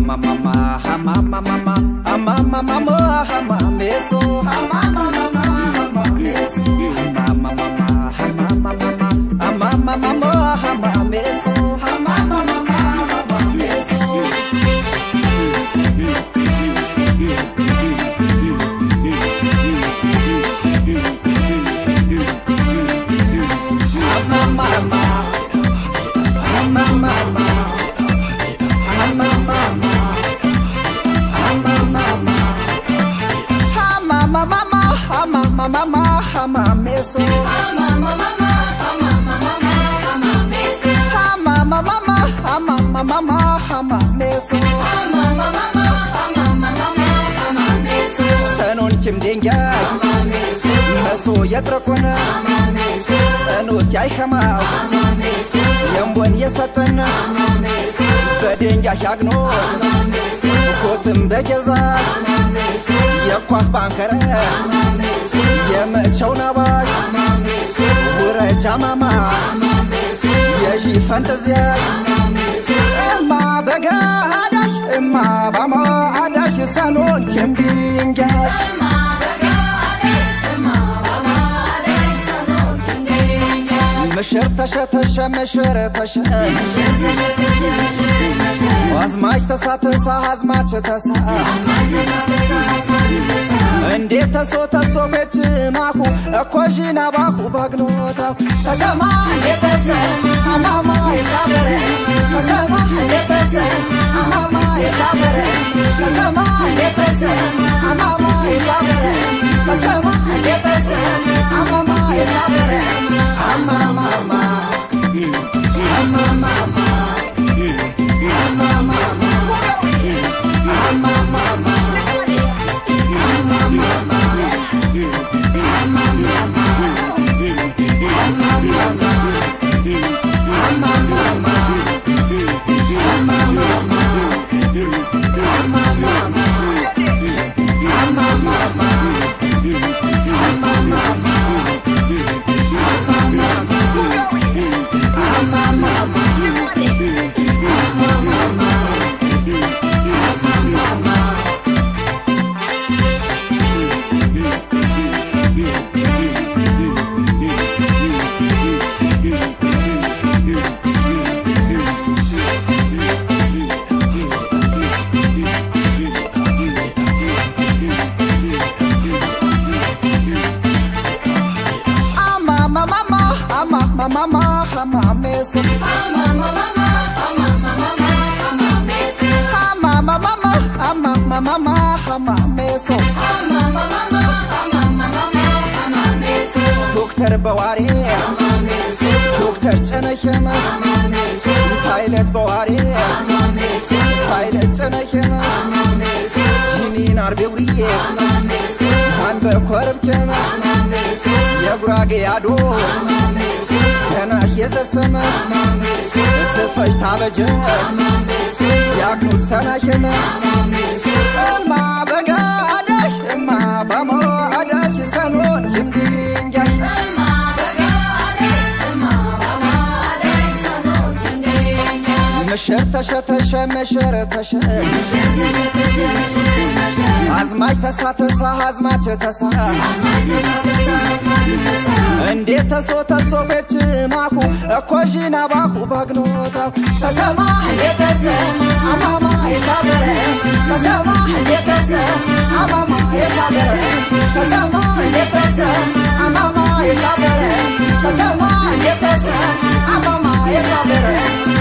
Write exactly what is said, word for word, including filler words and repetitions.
mama mama hama mama mama hama mama mama hama meso hama mama mama hama meso hama mama mama hama mama mama hama mama mama hama meso hama mama mama hama meso hama mama hama mama Mama, hama meso. Hama mama, hama mama, hama meso. Hama mama, hama mama, hama meso. Hama mama, hama mama, hama meso. Sanon kim denga. Hama meso. Meso yatrakona. Hama meso. Sanot yai hama. Hama meso. Yambon yasatana. Hama meso. Bedenga yagno. Hama meso. Kotum begeza. Hama meso. Yakwah bankara. Hama meso. Yamachona boy, Ura Jamama, Yaji Fantasia, Emma Bega Adash, Emma Bama Adash, Sanon Kimdinga. مشرت شت شمشرت ش وازماش تسات ساز ماچ تسا እንዴት ተሶተ ሶበች ማሁ እኮጂና ባሁ ባግኖታ ተሰማ እንዴት ተሰ አማማ ይሳበረ ተሰማ እንዴት ተሰ አማማ ይሳበረ ተሰማ እንዴት ተሰ አማማ ይሳበረ ተሰማ እንዴት ተሰ አማማ ይሳበረ አማማ አማማ Mama, hama meso. Hama mama, hama mama, hama meso. Hama mama, hama mama, hama meso. Hama mama, hama mama, hama meso. Doctor Bawari, hama meso. Doctor Chanachema, hama meso. Pilot Bawari, hama meso. Pilot Chanachema, hama meso. Jini Narbeuri, hama meso. Anbe Korabchema, hama meso. Yabrage Ado, hama meso. أنا أحيز السما تفاش تعبج ياكل سنة شما ما بقى أداش ما بمو أداش سنون جمدين جاش ما بقى أداش ما بمو أداش سنون جمدين جاش مشرت شتش مشرت شت عزماش تسات سا عزماش تسا እንዴት ተሶተ ሶበች ማሁ እኮጂና ባሁ ባግኖታ ተሰማ እንዴት ተሰ አማማ ይሳበረ ተሰማ እንዴት ተሰ አማማ ይሳበረ ተሰማ እንዴት ተሰ አማማ ይሳበረ ተሰማ እንዴት ተሰ አማማ ይሳበረ